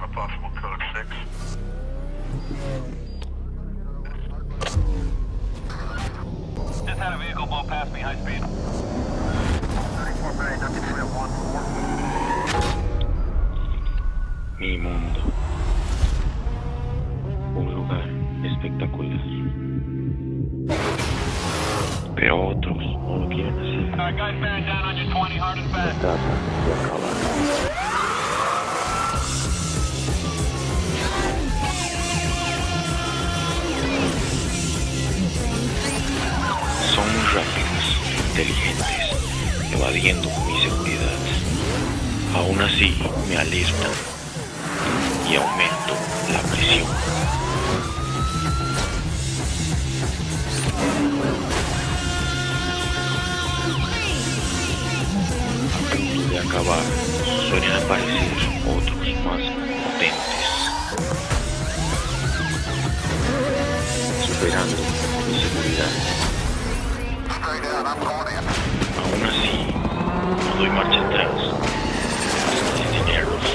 a possible code 6. Just had a vehicle blow past me, high speed. 34 Bay, W3 at 1-4. Mi mundo. Un lugar espectacular. Pero otros no lo quieren hacer. Alright, guys, bearing down on your 20, hard and fast. Trata de acabar. Son muy rápidos, inteligentes, evadiendo mi seguridad. Aún así, me alertan y aumento la presión. A punto de acabar, suelen aparecer otros más potentes, superando mi seguridad. Aún así, no doy marcha atrás hasta detenerlos.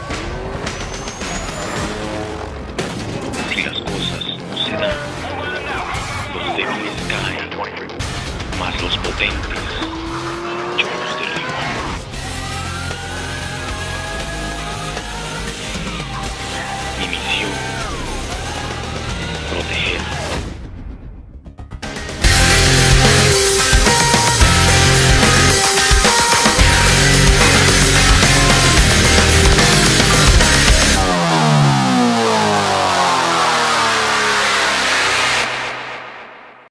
Si las cosas no se dan, los débiles caen, más los potentes